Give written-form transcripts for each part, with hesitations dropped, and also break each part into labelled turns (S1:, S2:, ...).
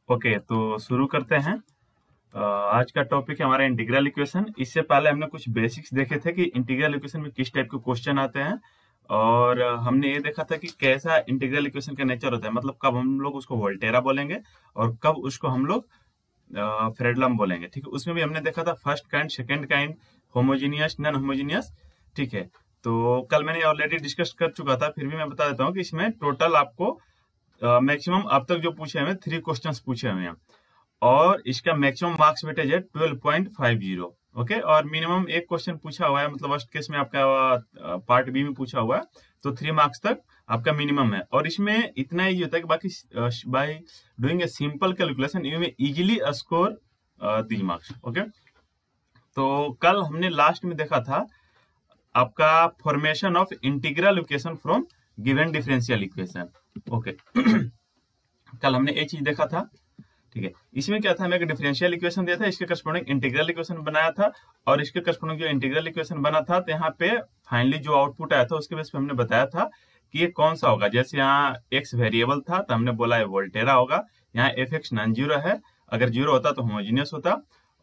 S1: Okay, तो शुरू करते हैं। आज का टॉपिक है हमारा इंटीग्रल इक्वेशन। इससे पहले हमने कुछ बेसिक्स देखे थे कि इंटीग्रल इक्वेशन में किस टाइप के क्वेश्चन आते हैं, और हमने ये देखा था कि कैसा इंटीग्रल इक्वेशन का नेचर होता है, मतलब कब हम लोग उसको वोल्टेरा बोलेंगे और कब उसको हम लोग फ्रेडलम बोलेंगे। ठीक है, उसमें भी हमने देखा था first kind, second kind, homogeneous, non homogeneous. ठीक है, तो कल मैंने ऑलरेडी डिस्कस कर चुका था, फिर भी मैं बता देता हूँ कि इसमें टोटल आपको मैक्सिमम अब तक जो पूछे हुए 3 क्वेश्चंस पूछे हुए हैं, और इसका मैक्सिमम मार्क्स वेटेज है 12.50। ओके, और मिनिमम एक क्वेश्चन पूछा हुआ है, मतलब वर्स्ट केस में आपका पार्ट बी में पूछा हुआ है, तो 3 मार्क्स तक आपका मिनिमम है। और इसमें इतना ही होता है कि बाकी by doing a simple calculation you may easily score 3 marks. Okay, तो कल हमने लास्ट में देखा था आपका formation of integral equation from given differential equation. Okay कल हमने एक चीज देखा था। ठीक है, इसमें क्या था, हमें एक डिफरेंशियल इक्वेशन दिया था, इसके करस्पॉन्डिंग इंटीग्रल इक्वेशन बनाया था, और इसके करस्पॉन्डिंग जो इंटीग्रल इक्वेशन बना था, तो यहाँ पे फाइनली जो आउटपुट आया था उसके बेस पे हमने बताया था कि ये कौन सा होगा। जैसे यहाँ एक्स वेरिएबल था तो हमने बोला है वोल्टेरा होगा, यहाँ एफ एक्स नॉन जीरो है, अगर जीरो होता तो होमोजीनियस होता,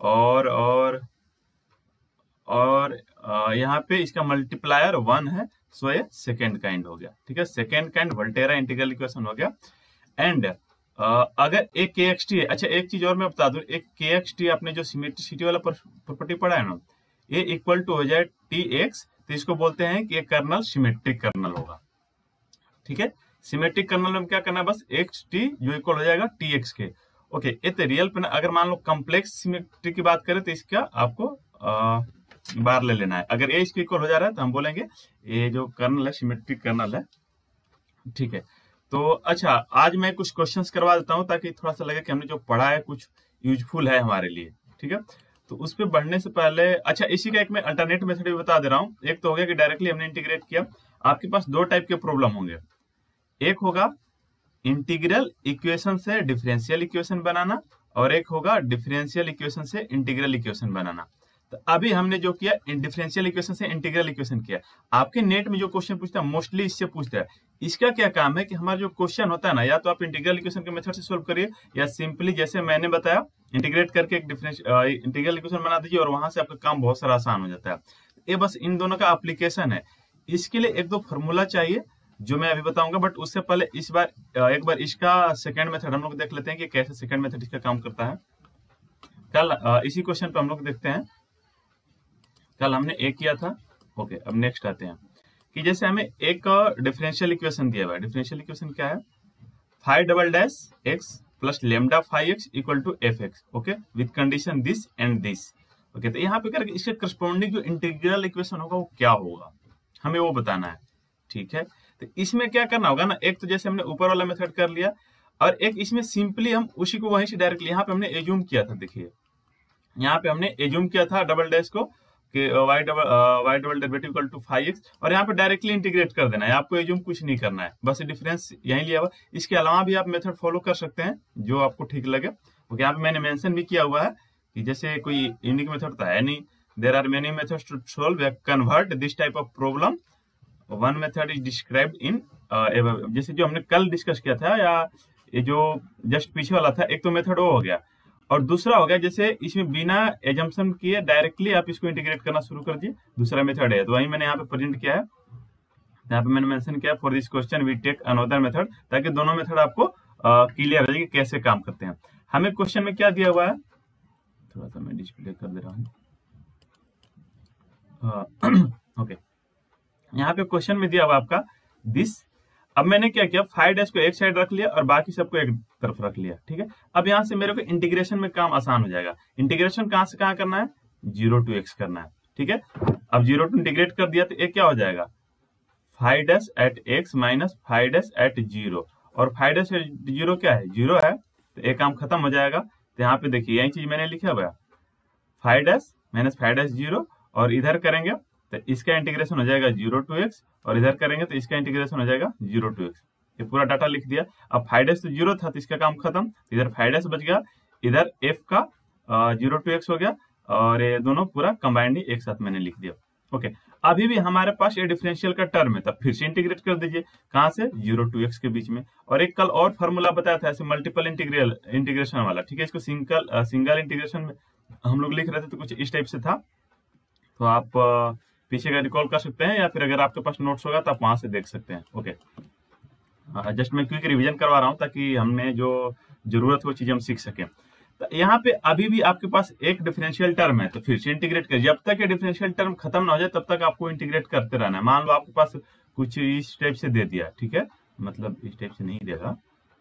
S1: और यहाँ पे इसका मल्टीप्लायर 1 है, सो ये सेकेंड काइंड हो गया। ठीक है, second kind Volterra integral equation हो गया। एंड अगर एक के एक्स टी है, अच्छा एक चीज और मैं बता दूं, एक के एक्स टी आपने जो सिमेट्रिसिटी वाला प्रॉपर्टी पढ़ा है ना, ये इक्वल टू हो जाए टी एक्स, तो इसको बोलते हैं कि एक कर्नल सिमेट्रिक कर्नल होगा। ठीक है, सिमेट्रिक कर्नल में क्या करना है, बस एक्स टी जो इक्वल हो जाएगा टी एक्स के। ओके, ये तो रियल पे, अगर मान लो कम्प्लेक्स सिमेट्री की बात करें तो इसका आपको बार ले लेना है। अगर ए इसके इक्वल हो जा रहा है तो हम बोलेंगे ये जो कर्नल है सिमेट्रिक कर्नल है। ठीक है, तो अच्छा आज मैं कुछ क्वेश्चंस करवा देता हूं ताकि थोड़ा सा लगे कि हमने जो पढ़ा है कुछ यूजफुल है हमारे लिए। ठीक है, तो उस पर बढ़ने से पहले अच्छा इसी का एक मैं अल्टरनेट मेथड भी बता दे रहा हूँ। एक तो हो गया कि डायरेक्टली हमने इंटीग्रेट किया। आपके पास 2 टाइप के प्रॉब्लम होंगे, एक होगा इंटीग्रल इक्वेशन से डिफरेंशियल इक्वेशन बनाना, और एक होगा डिफरेंशियल इक्वेशन से इंटीग्रल इक्वेशन बनाना। तो अभी हमने जो किया डिफरेंशियल इक्वेशन से इंटीग्रल इक्वेशन किया। आपके नेट में जो क्वेश्चन पूछता है मोस्टली इससे पूछता है। इसका क्या काम है कि हमारा जो क्वेश्चन होता है ना, या तो आप इंटीग्रल इक्वेशन के मेथड से सोल्व करिए, या सिंपली जैसे मैंने बताया इंटीग्रेट करके एक इंटीग्रल इक्वेशन बना दीजिए, और वहां से आपका काम बहुत सारा आसान हो जाता है। ये बस इन दोनों का एप्लीकेशन है। इसके लिए 1-2 फॉर्मूला चाहिए जो मैं अभी बताऊंगा, बट उससे पहले इस बार एक बार इसका सेकेंड मेथड हम लोग देख लेते हैं कि कैसे सेकेंड मेथड इसका काम करता है। कल इसी क्वेश्चन पे हम लोग देखते हैं, कल हमने एक किया था। ओके, अब नेक्स्ट आते हैं कि जैसे हमें एक डिफरेंशियल इक्वेशन दिया हुआ है। डिफरेंशियल इक्वेशन क्या है, five double dash x plus lambda five x equal to f x. Okay, with condition this and this. Okay, तो यहाँ पे करके इसके करस्पॉन्डिंग जो इंटीग्रल इक्वेशन होगा वो क्या होगा, हमें वो बताना है। ठीक है, तो इसमें क्या करना होगा ना, एक तो जैसे हमने ऊपर वाला मेथड कर लिया, और एक इसमें सिंपली हम उसी को वहीं से डायरेक्टली यहाँ पे हमने एज्यूम किया था। देखिए यहाँ पे हमने एज्यूम किया था डबल डैश को कि y double derivative equal to 5x, और यहाँ पे डायरेक्टली इंटीग्रेट कर देना है, आपको एज्यूम कुछ नहीं करना है, बस डिफरेंस यहीं लिया हुआ। इसके अलावा भी आप मेथड फॉलो कर सकते हैं जो आपको ठीक लगे। ओके, यहाँ पे मैंने मेंशन भी किया हुआ है कि जैसे कोई यूनिक मेथड तो है नहीं, there are many methods to solve convert this type of problem, one method is described in जैसे जो हमने कल डिस्कस किया था, या ये जो जस्ट पीछे वाला था, एक तो मेथड वो हो गया, और दूसरा हो गया जैसे इसमें बिना एजम्पशन किए डायरेक्टली आप इसको इंटीग्रेट करना शुरू कर दिए, दूसरा मेथड है। तो वही मैंने यहाँ पे प्रेजेंट किया है, यहाँ पे मैंने मेंशन किया for this question we take another method, ताकि दोनों मेथड आपको क्लियर हो जाए कि कैसे काम करते हैं। हमें क्वेश्चन में क्या दिया हुआ है, थोड़ा सा मैं डिस्प्ले कर दे रहा हूँ। ओके, यहाँ पे क्वेश्चन में दिया हुआ आपका दिस। अब मैंने क्या किया, 5 डैश को एक साइड रख लिया और बाकी सबको एक तरफ रख लिया। ठीक है, अब यहाँ से मेरे को इंटीग्रेशन में काम आसान हो जाएगा। इंटीग्रेशन कहाँ से कहाँ करना है, 0 to x करना है। ठीक है, अब 0 to इंटीग्रेट कर दिया तो एक क्या हो जाएगा, 5 dash at x minus 5 dash at 0, और 5 डैश एट 0 क्या है, 0 है, तो एक काम खत्म हो जाएगा। तो यहाँ पे देखिए यही चीज मैंने लिखा हुआ है, 5 डैश माइनस 5 डैश 0, और इधर करेंगे तो इसका इंटीग्रेशन हो जाएगा 0 to x, और इधर करेंगे तो इसका इंटीग्रेशन हो जाएगा 0 to x। ये पूरा डाटा लिख दिया। अब 5 डैश तो 0 था तो इसका काम खत्म, इधर 5 डैश बच गया, इधर f का 0 to x हो गया, और ये दोनों पूरा कंबाइंड ही एक साथ मैंने लिख दिया। ओके, अभी भी हमारे पास ये डिफरेंशियल का टर्म है, तब फिर से इंटीग्रेट कर दीजिए। कहाँ से? 0 to x के बीच में। और एक कल और फॉर्मूला बताया था ऐसे मल्टीपल इंटीग्रेशन वाला, ठीक है। इसको सिंगल इंटीग्रेशन में हम लोग लिख रहे थे, तो कुछ इस टाइप से था। तो आप पीछे का रिकॉल कर सकते हैं, या फिर अगर आपके पास नोट्स होगा तो आप वहां से देख सकते हैं। ओके, जस्ट मैं क्विक रिवीजन करवा रहा हूँ ताकि हमने जो जरूरत हो चीज हम सीख सकें। तो यहाँ पे अभी भी आपके पास एक डिफरेंशियल टर्म है, तो फिर से इंटीग्रेट करिए। जब तक ये डिफरेंशियल टर्म खत्म ना हो जाए तब तक आपको इंटीग्रेट करते रहना है। मान लो आपके पास कुछ इस टाइप से दे दिया, ठीक है, मतलब इस टाइप से नहीं देगा,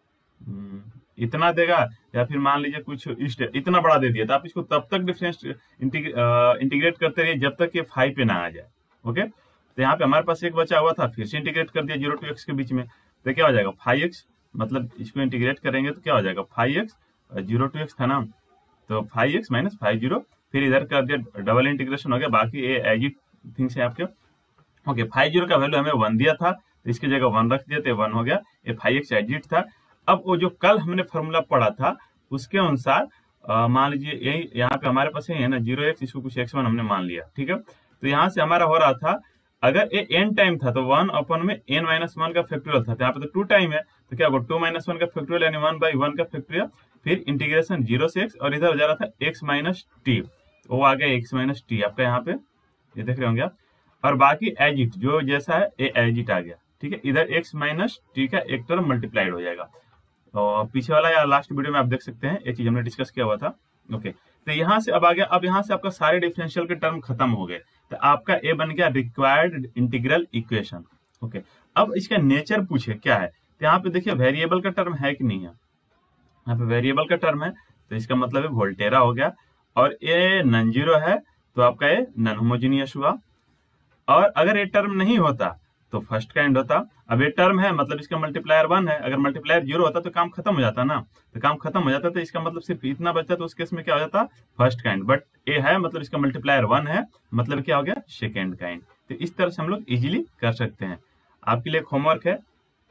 S1: इतना देगा, या फिर मान लीजिए कुछ इतना बड़ा दे दिया, तो आप इसको तब तक डिफरेंस इंटीग्रेट करते रहिए जब तक ये 5 पे ना आ जाए। ओके, तो यहाँ पे हमारे पास एक बचा हुआ था, फिर से इंटीग्रेट कर दिया 0 to x के बीच में, तो क्या हो जाएगा 5x, मतलब इसको इंटीग्रेट करेंगे तो क्या हो जाएगा 5x, 0 to x था ना, तो 5x माइनस 50, फिर इधर कर दिया, डबल इंटीग्रेशन हो गया। बाकी ये एज इट थिंग्स है आपके। ओके, 50 का वैल्यू हमें 1 दिया था, तो इसकी जगह 1 रख दिया, तो 1 हो गया। ये 5x एज इट था। अब वो जो कल हमने फॉर्मूला पढ़ा था उसके अनुसार मान लीजिए यही यहाँ पे हमारे पास है ना 0x, इसको कुछ x1 हमने मान लिया, ठीक है। तो यहाँ से हमारा हो रहा था, अगर ये n टाइम था तो 1 अपन में n-1 का फैक्टोरियल था, तो यहाँ पे तो 2 टाइम है, तो क्या होगा 2-1 का फैक्टोरियल यानी 1/1 का फैक्टोरियल, फिर इंटीग्रेशन 0 से x, और इधर हो जा रहा था x माइनस टी, वो आ गया x माइनस टी आपका यहाँ पे, ये देख रहे होंगे आप। और बाकी एज इट जो जैसा है ये एज इट आ गया, ठीक है। इधर x माइनस टी का एक टर्म मल्टीप्लाइड हो जाएगा। और पीछे वाला या लास्ट वीडियो में आप देख सकते हैं, ये चीज हमने डिस्कस किया हुआ था। ओके, तो यहाँ से अब आ गया, अब यहाँ से आपका सारे डिफरेंशियल के टर्म खत्म हो गए, तो आपका ए बन गया रिक्वायर्ड इंटीग्रल इक्वेशन। ओके, अब इसका नेचर पूछे क्या है, तो यहाँ पे देखिए वेरिएबल का टर्म है कि नहीं है, यहाँ पे वेरिएबल का टर्म है, तो इसका मतलब है वोल्टेरा हो गया। और ये नॉन जीरो है तो आपका ये नॉन होमोजीनियस हुआ। और अगर ये टर्म नहीं होता तो फर्स्ट काइंड होता। अब ये टर्म है मतलब इसका मल्टीप्लायर 1 है, अगर मल्टीप्लायर 0 होता तो काम खत्म हो जाता ना, तो काम खत्म हो जाता, तो इसका मतलब सिर्फ इतना बचता, तो उस केस में क्या हो जाता फर्स्ट काइंड। बट ये है मतलब इसका मल्टीप्लायर 1 है, मतलब क्या हो गया सेकेंड काइंड। तो इस तरह से हम लोग इजीली कर सकते हैं। आपके लिए एक होमवर्क है,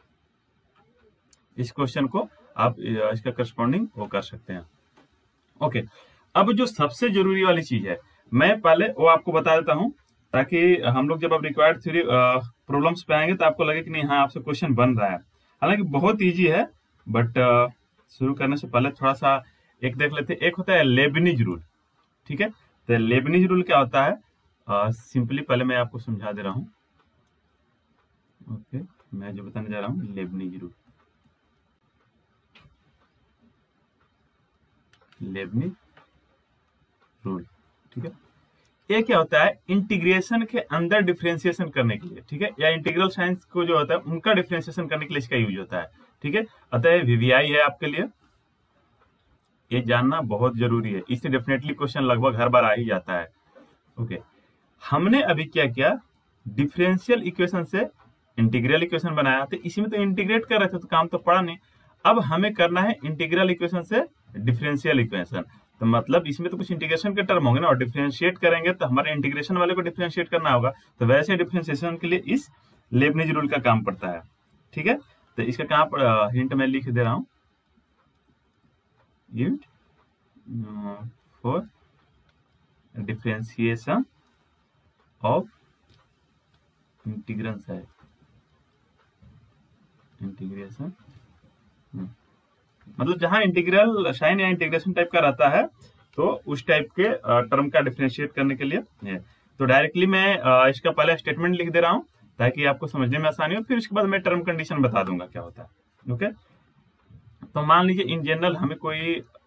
S1: इस क्वेश्चन को आप इसका करस्पॉन्डिंग वो कर सकते हैं। ओके, अब जो सबसे जरूरी वाली चीज है मैं पहले वो आपको बता देता हूँ, ताकि हम लोग जब अब रिक्वायर्ड थ्योरी प्रॉब्लम्स पे आएंगे तो आपको लगे कि नहीं हाँ आपसे क्वेश्चन बन रहा है। हालांकि बहुत इजी है, बट शुरू करने से पहले थोड़ा सा एक देख लेते हैं। एक होता है लेबनिज रूल, ठीक है। तो लेबनिज रूल क्या होता है, सिंपली पहले मैं आपको समझा दे रहा हूँ। ओके, मैं जो बताने जा रहा हूँ लेबनिज रूल, लेबनिज रूल, ठीक है। ये क्या होता है, इंटीग्रेशन के अंदर डिफरेंशिएशन करने के लिए, ठीक है, या इंटीग्रल साइंस को जो होता है उनका डिफरेंशिएशन करने के लिए इसका यूज होता है, ठीक है। अतः वीवीआई है आपके लिए, ये जानना बहुत जरूरी है, इससे डेफिनेटली क्वेश्चन लगभग हर बार आ ही जाता है। ओके, हमने अभी क्या किया, डिफरेंशियल इक्वेशन से इंटीग्रल इक्वेशन बनाया, तो इसी में तो इंटीग्रेट कर रहे थे तो काम तो पड़ा नहीं। अब हमें करना है इंटीग्रल इक्वेशन से डिफरेंशियल इक्वेशन, तो मतलब इसमें तो कुछ इंटीग्रेशन के टर्म होंगे ना, और डिफरेंशिएट करेंगे तो हमारे इंटीग्रेशन वाले को डिफरेंशिएट करना होगा, तो वैसे डिफरेंशिएशन के लिए इस लेबनिज रूल का काम पड़ता है, ठीक है। तो इसका कहाँ पर हिंट मैं लिख दे रहा हूँ, unit for differentiation of integration है, इंटीग्रेशन मतलब जहां इंटीग्रल साइन या इंटीग्रेशन टाइप का रहता है तो उस टाइप के टर्म का डिफरेंशिएट करने के लिए है। तो डायरेक्टली मैं इसका पहले स्टेटमेंट लिख दे रहा हूं ताकि आपको समझने में आसानी हो, फिर उसके बाद मैं टर्म कंडीशन बता दूंगा क्या होता है। ओके, तो मान लीजिए इन जनरल हमें कोई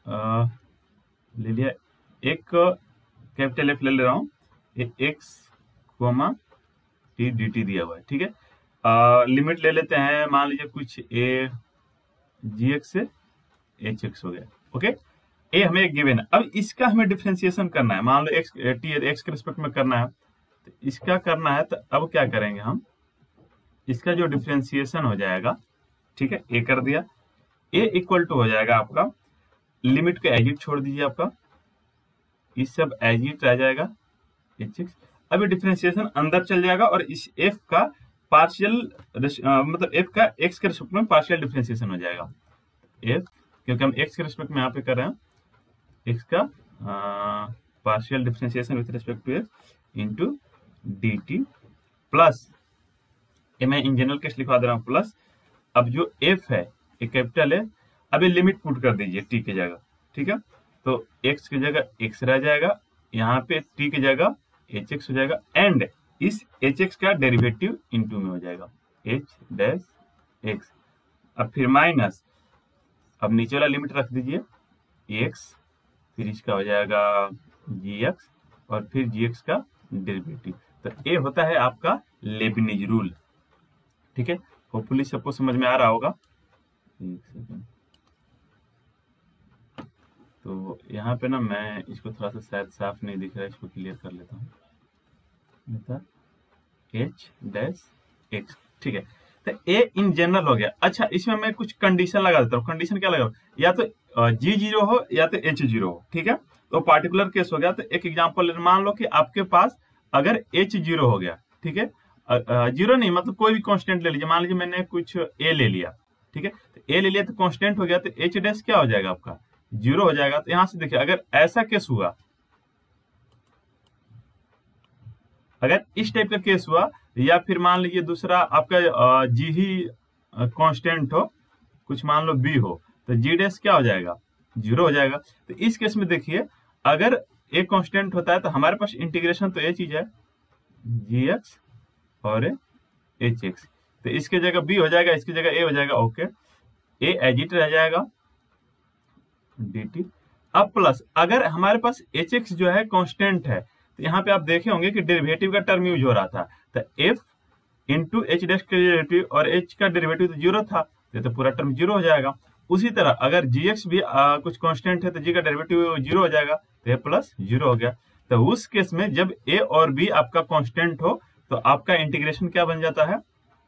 S1: ले लिया, एक कैपिटल एफ ले रहा हूँ, x comma t d t दिया हुआ है, ठीक है। लिमिट ले लेते हैं, मान लीजिए कुछ ए जी एक्स से एच एक्स हो गया। ओके, ए हमें एक गिवन है, अब इसका हमें डिफरेंशिएशन करना है, मान लो एक्स टी एक्स के रिस्पेक्ट में करना है, तो इसका करना है, तो अब क्या करेंगे हम, इसका जो डिफरेंशिएशन हो जाएगा, ठीक है, ए कर दिया, ए इक्वल टू हो जाएगा आपका, लिमिट को एजिट छोड़ दीजिए, आपका इस सब एजिट रह जाएगा एच एक्स। अब ये डिफरेंशिएशन अंदर चल जाएगा और इस एफ का पार्शियल मतलब एफ का एक्स के रिस्पेक्ट में पार्शियल डिफरेंशिएशन हो जाएगा, एफ क्योंकि हम एक्स के रिस्पेक्ट में यहाँ पे कर रहे हैं, एक्स का partial differentiation with respect to x into dt plus, ये मैं इन जनरल केस लिखवा दे रहा हूँ, प्लस अब जो f है ये कैपिटल है, अब ये लिमिट पुट कर दीजिए t की जगह, ठीक है। तो x की जगह x रह जाएगा, यहाँ पे t की जगह hx हो जाएगा, एंड इस hx का डेरिवेटिव इनटू में हो जाएगा h डैश x। अब फिर माइनस, अब नीचे वाला लिमिट रख दीजिए x, फिर इसका हो जाएगा gx और फिर gx का डेरिवेटिव। तो ये होता है आपका लेबनिज रूल, ठीक है। होपफुली सबको समझ में आ रहा होगा। एक सेकंड, तो यहाँ पे ना मैं इसको थोड़ा सा शायद साफ नहीं दिख रहा है, इसको क्लियर कर लेता हूँ। h डैश x, ठीक है। तो a इन जनरल हो गया। अच्छा, इसमें मैं कुछ कंडीशन लगा देता हूँ। कंडीशन क्या लगा, या तो g0 हो या तो h0 हो, ठीक है। तो पार्टिकुलर केस हो गया। तो एक एग्जांपल मान लो कि आपके पास अगर h0 हो गया, ठीक है, जीरो नहीं मतलब कोई भी कांस्टेंट ले लीजिए, मान लीजिए मैंने कुछ a ले लिया, ठीक है। तो a ले लिया तो कांस्टेंट हो गया, तो h डैश क्या हो जाएगा आपका 0 हो जाएगा। तो यहां से देखिए, अगर ऐसा केस हुआ, अगर इस टाइप का केस हुआ, या फिर मान लीजिए दूसरा आपका g ही कांस्टेंट हो, कुछ मान लो b हो, तो g डैश क्या हो जाएगा 0 हो जाएगा। तो इस केस में देखिए, अगर a कांस्टेंट होता है तो हमारे पास इंटीग्रेशन तो ये चीज है gx और hx, तो इसके जगह b हो जाएगा, इसकी जगह a हो जाएगा, ओके। a एज इट रह जाएगा dt। अब प्लस, अगर हमारे पास hx जो है कांस्टेंट है, तो यहाँ पे आप देखे होंगे कि डेरिवेटिव का टर्म यूज हो रहा था, तो f इंटू एच डैश का डेरिवेटिव, और h का डेरिवेटिव तो 0 था, तो पूरा टर्म 0 हो जाएगा। उसी तरह अगर gx भी कुछ कांस्टेंट है तो g का डेरिवेटिव 0 हो जाएगा, तो a प्लस 0 हो गया। तो उस केस में जब a और b आपका कांस्टेंट हो तो आपका इंटीग्रेशन क्या बन जाता है,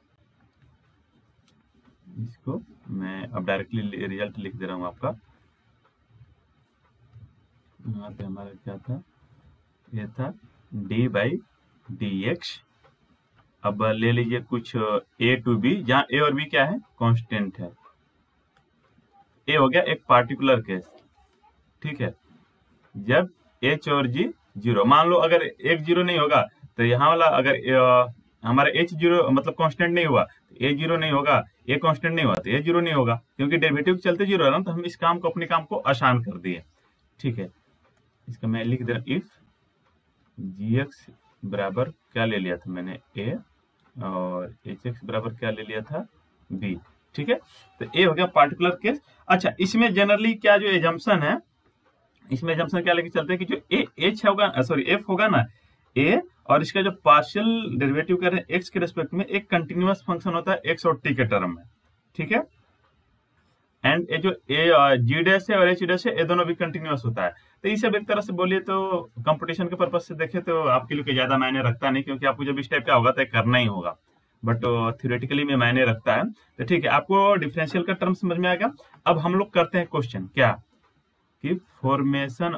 S1: इसको मैं अब डायरेक्टली रिजल्ट लिख दे रहा हूं आपका। यहाँ पे हमारा क्या था, ये था d बाई डी एक्स। अब ले लीजिए कुछ a टू b, जहाँ a और b क्या है कांस्टेंट है। a हो गया एक पार्टिकुलर केस, ठीक है, जब h और g 0, मान लो अगर एक 0 नहीं होगा तो यहाँ वाला अगर हमारा h 0 मतलब कांस्टेंट नहीं हुआ, a 0 नहीं होगा, a कांस्टेंट नहीं हुआ तो a 0 नहीं होगा, क्योंकि डेरिवेटिव चलते 0 है ना। तो हम इस काम को, अपने काम को आसान कर दिए, ठीक है। इसका मैं लिख दे रहा हूँ, इफ gx बराबर क्या ले लिया था मैंने a, और hx बराबर क्या ले लिया था b, ठीक है। तो a हो गया पार्टिकुलर केस। अच्छा, इसमें जनरली क्या जो एजम्पशन है, इसमें एजम्पशन क्या लेके चलते हैं कि जो h होगा, सॉरी f होगा ना a, और इसका जो पार्शियल डेरिवेटिव कर रहे हैं x के रेस्पेक्ट में, एक कंटिन्यूअस फंक्शन होता है x और t के टर्म में, ठीक है। एंड ये जो g डैश है और h डैश है, ये दोनों भी कंटिन्यूअस होता है। तो ये सब एक तरह से बोलिए तो कंपटीशन के पर्पज से देखे तो आपके लिए ज्यादा मायने रखता नहीं, क्योंकि आपको जब इस टाइप का होगा तो करना ही होगा, बट थ्योरेटिकली में मायने रखता है। तो ठीक है, आपको डिफरेंशियल का टर्म समझ में आ गया। अब हम लोग करते हैं क्वेश्चन, क्या कि formation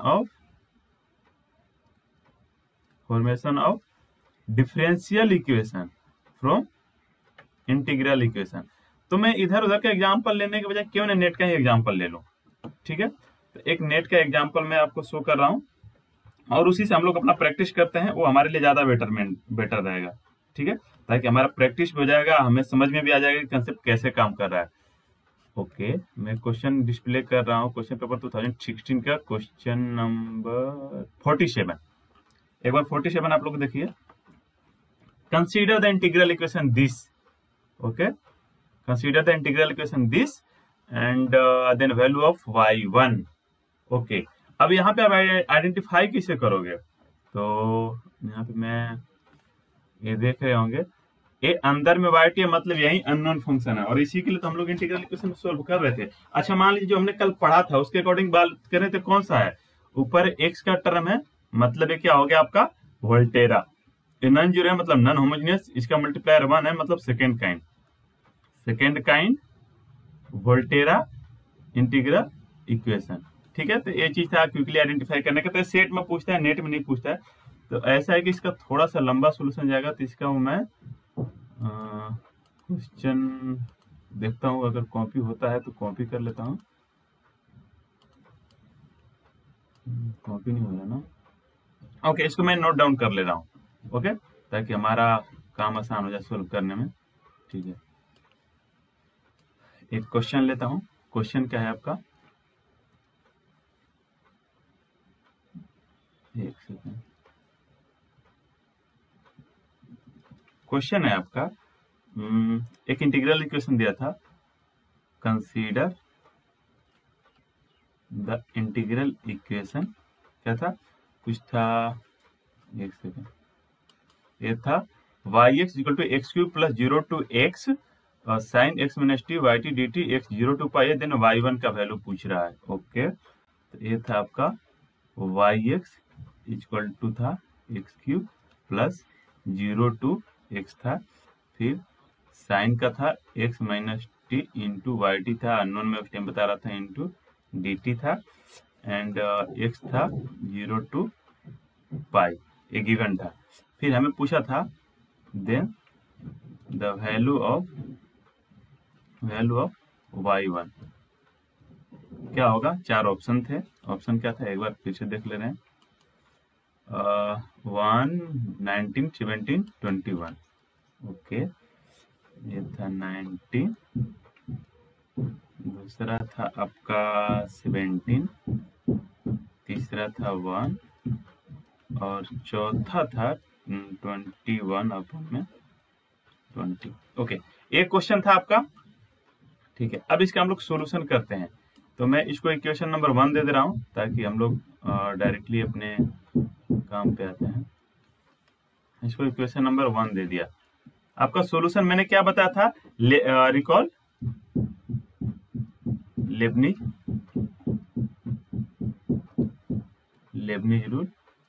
S1: of differential equation from integral equation. तो मैं इधर उधर का एग्जांपल लेने के बजाय क्यों ना नेट का ही एग्जांपल ले लूं, ठीक है। तो एक नेट का एग्जांपल मैं आपको शो कर रहा हूं, और उसी से हम लोग अपना प्रैक्टिस करते हैं, वो हमारे लिए ज्यादा बेटर रहेगा, ठीक है, ताकि हमारा प्रैक्टिस हो जाएगा, हमें समझ में भी आ जाएगा कि कंसेप्ट कैसे काम कर रहा है। ओके, मैं क्वेश्चन डिस्प्ले कर रहा हूँ, क्वेश्चन पेपर 2016 का क्वेश्चन नंबर 47। एक बार 47 आप लोग देखिए, consider the integral equation this, okay, consider the integral equation this and then value of y1, okay. अब यहाँ पे आप आइडेंटिफाई कैसे करोगे, तो यहाँ पे मैं ये देख रहे होंगे, ये अंदर में y t मतलब यही अननोन फंक्शन है, और इसी के लिए तो हम लोग इंटीग्रल इक्वेशन सोल्व कर रहे थे। अच्छा, मान लीजिए जो हमने कल पढ़ा था उसके अकॉर्डिंग बात करें तो कौन सा है, ऊपर x का टर्म है, मतलब ये क्या हो गया आपका वोल्टेरा, नन जीरो है मतलब नन होमोजेनियस, इसका मल्टीप्लायर 1 है मतलब second kind Volterra integral equation, ठीक है। तो ये चीज था क्विकली आइडेंटिफाई करने का। तो सेट में पूछता है, नेट में नहीं पूछता है। तो ऐसा है कि इसका थोड़ा सा लंबा सोल्यूशन जाएगा, तो इसका मैं क्वेश्चन देखता हूँ, अगर कॉपी होता है तो कॉपी कर लेता हूँ। कॉपी नहीं हो रहा ना, ओके, इसको मैं नोट डाउन कर ले रहा हूँ, ओके। ताकि हमारा काम आसान हो जाए सोल्व करने में। ठीक है, एक क्वेश्चन लेता हूँ। क्वेश्चन क्या है आपका, एक सेकेंड। क्वेश्चन है आपका, एक इंटीग्रल इक्वेशन दिया था, कंसीडर द इंटीग्रल इक्वेशन, क्या था, कुछ था, एक सेकेंड, ये था yx equal to x cube plus 0 to x sine x minus t y t d t x 0 to pi है, देन y1 का वैल्यू पूछ रहा है। ओके, तो ये था आपका yx इक्वल टू था x cube plus 0 to x था, फिर साइन का था x minus t into y t था, अननोन में उस टाइम बता रहा था, इंटू डी टी था, एंड एक्स था 0 टू पाई, एक गिवन था। फिर हमें पूछा था then the value of y1 क्या होगा। 4 ऑप्शन थे, ऑप्शन क्या था एक बार फिर से देख ले रहे हैं, 1, 19, 17, 21। ओके, ये था 19, दूसरा था आपका 17, तीसरा था 1 और चौथा था 21 अपन में 20। ओके, एक क्वेश्चन था आपका। ठीक है, अब इसका हम लोग सॉल्यूशन करते हैं। तो मैं इसको इक्वेशन नंबर 1 दे दे रहा हूं ताकि हम लोग डायरेक्टली अपने काम पे आते हैं। इसको इक्वेशन नंबर 1 दे दिया। आपका सॉल्यूशन मैंने क्या बताया था, रिकॉल लेबनिज रूल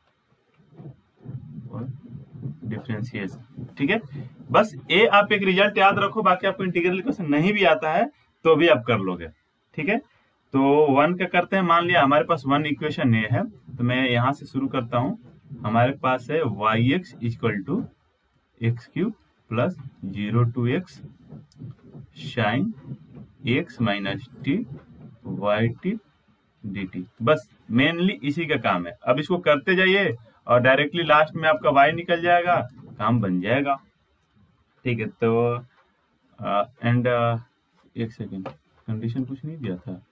S1: और डिफरेंशिएशन। ठीक है, बस ये आप एक रिजल्ट याद रखो, बाकी आपको इंटीग्रल इक्वेशन नहीं भी आता है तो भी आप कर लोगे। ठीक है, तो 1 का करते हैं। मान लिया हमारे पास 1 इक्वेशन ये है, तो मैं यहां से शुरू करता हूं। हमारे पास है yx equal to x cube plus 0 to x sine x minus t y t d t. बस मेनली इसी का काम है। अब इसको करते जाइए और डायरेक्टली लास्ट में आपका y निकल जाएगा, काम बन जाएगा। ठीक है, तो एंड एक सेकेंड, कंडीशन कुछ नहीं दिया था।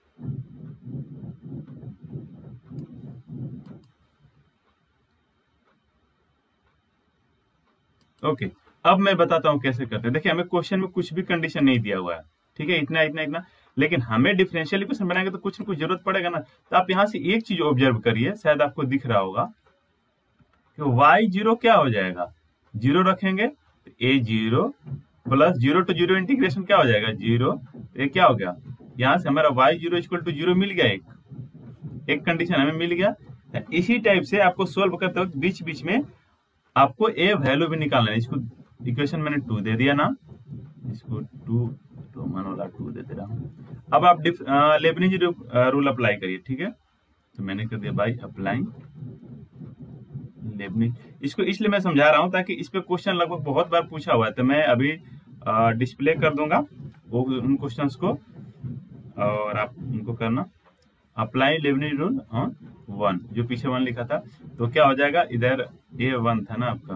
S1: ओके, अब मैं बताता हूं कैसे करते हैं। देखिए, हमें क्वेश्चन में कुछ भी कंडीशन नहीं दिया हुआ है। ठीक है, इतना इतना इतना, लेकिन हमें डिफरेंशियल इक्वेशन बनाएंगे तो कुछ ना कुछ जरूरत पड़ेगा ना। तो आप यहां से एक चीज ऑब्जर्व करिए, शायद आपको दिख रहा होगा कि y0 क्या हो जाएगा, 0 रखेंगे तो a0 प्लस 0 टू 0 इंटीग्रेशन क्या हो जाएगा, 0। ये क्या हो गया, यहाँ से हमारा y0 इक्वल टू 0 मिल गया, एक कंडीशन हमें मिल गया। इसी टाइप से आपको सोल्व करते वक्त बीच बीच में आपको ए वैल्यू भी निकालना है। इसको इक्वेशन मैंने 2 दे दिया ना, इसको 2 रोमन वाला 2 दे दे रहा हूँ। अब आप लेबनिज रूल अप्लाई करिए। ठीक है, तो मैंने कर दिया बाय अप्लाइंग लेबनिज। इसको इसलिए मैं समझा रहा हूँ ताकि इस पे क्वेश्चन लगभग बहुत बार पूछा हुआ है, तो मैं अभी डिस्प्ले कर दूंगा वो उन क्वेश्चंस को और आप उनको करना। अप्लाई लेबनिज रूल ऑन 1, जो पीछे 1 लिखा था, तो क्या हो जाएगा, इधर a1 था ना आपका।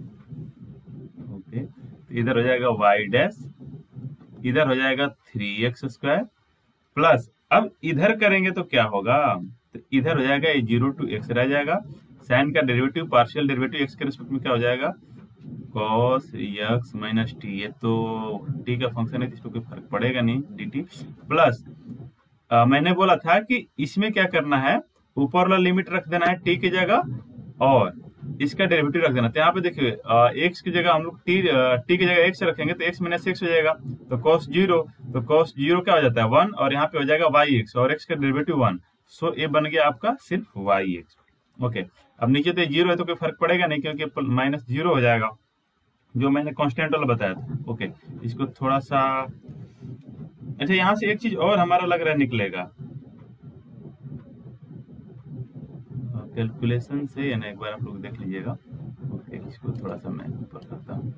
S1: ओके, तो इधर हो जाएगा y डैश, इधर हो जाएगा 3x स्क्वायर प्लस, अब इधर करेंगे तो क्या होगा, तो इधर हो जाएगा ये 0 टू x रह जाएगा, साइन का डेरिवेटिव पार्शियल डेरिवेटिव x के रिस्पेक्ट में क्या हो जाएगा, cos x माइनस टी। ये तो t का फंक्शन है, इस पर कोई फर्क पड़ेगा नहीं, dt प्लस मैंने बोला था कि इसमें क्या करना है, ऊपर वाला लिमिट रख देना है t की जगह और इसका डेरिवेटिव रख देना। तो यहाँ पे देखिए x की जगह हम लोग t की जगह x रखेंगे तो x माइनस x हो जाएगा, तो cos 0, तो cos 0 क्या हो जाता है 1 और यहाँ पे हो जाएगा yx और x का डेरिवेटिव 1। सो ये बन गया आपका सिर्फ yx। ओके, अब नीचे तो 0 है तो कोई फर्क पड़ेगा नहीं क्योंकि माइनस 0 हो जाएगा, जो मैंने कॉन्स्टेंट वाला बताया था। ओके, इसको थोड़ा सा, अच्छा यहाँ से एक चीज और हमारा लग रहा है निकलेगा कैलकुलेशन से, यानी एक बार आप लोग देख लीजिएगा। ओके, इसको थोड़ा सा मैं ऊपर करता हूँ।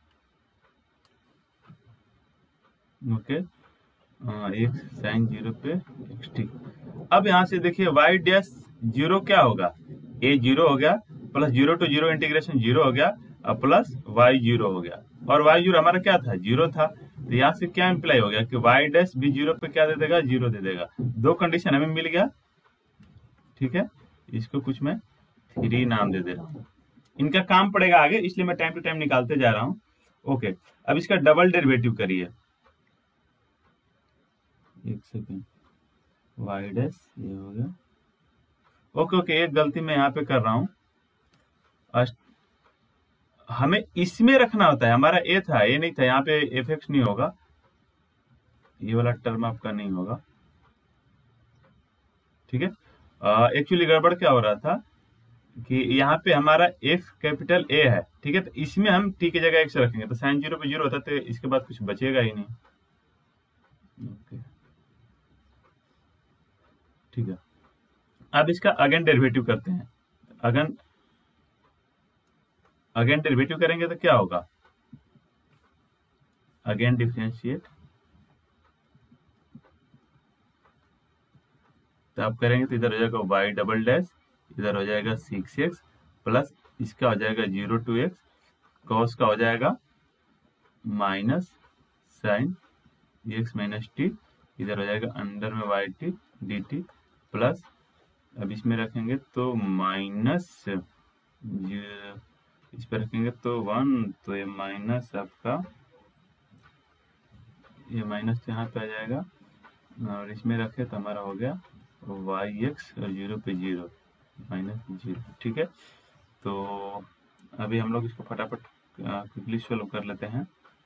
S1: ओके, एक साइन 0 पे xt। अब यहाँ से देखिए y डैश 0 क्या होगा, a 0 हो गया प्लस 0 टू 0 इंटीग्रेशन 0 हो गया प्लस वाई जीरो हो गया, और वाई जीरो हमारा क्या था, जीरो था। तो यहाँ से क्या इम्प्लाई हो गया कि वाई डैश भी जीरो पे क्या दे देगा, जीरो दे देगा। दो कंडीशन हमें मिल गया, ठीक है। इसको कुछ मैं 3 नाम दे दे रहा हूँ, इनका काम पड़ेगा आगे, इसलिए मैं टाइम टू टाइम निकालते जा रहा हूँ। ओके, अब इसका डबल डेरिवेटिव करिए, एक सेकेंड, वाई डैश ये हो गया। ओके ओके, एक गलती मैं यहाँ पे कर रहा हूँ, हमें इसमें रखना होता है, हमारा ए था, ए नहीं था, यहाँ पे एफ एक्स नहीं होगा, ये वाला टर्म आपका नहीं होगा, ठीक है। एक्चुअली गड़बड़ क्या हो रहा था कि यहाँ पे हमारा एफ कैपिटल ए है, ठीक है, तो इसमें हम टी की जगह एक्स रखेंगे, तो साइन जीरो पे जीरो होता है, तो इसके बाद कुछ बचेगा ही नहीं। ओके, ठीक है। अब इसका अगेन डेरिवेटिव करते हैं, अगेन डेरिवेटिव करेंगे तो क्या होगा, अगेन डिफरेंशिएट, तो आप करेंगे तो इधर हो जाएगा वाई डबल डैश, इधर हो जाएगा 6x प्लस इसका हो जाएगा 0 to x, कॉस का हो जाएगा minus sine x minus t, इधर हो जाएगा अंडर में y t d t plus, अब इसमें रखेंगे तो माइनस, इस पर रखेंगे तो 1, तो ये माइनस आपका, ये माइनस तो यहाँ पे आ जाएगा, और इसमें रखे तो हमारा हो गया वाई एक्स और 0 पे 0 माइनस 0, ठीक है। तो अभी हम लोग इसको फटाफट क्विकली सॉल्व कर लेते हैं।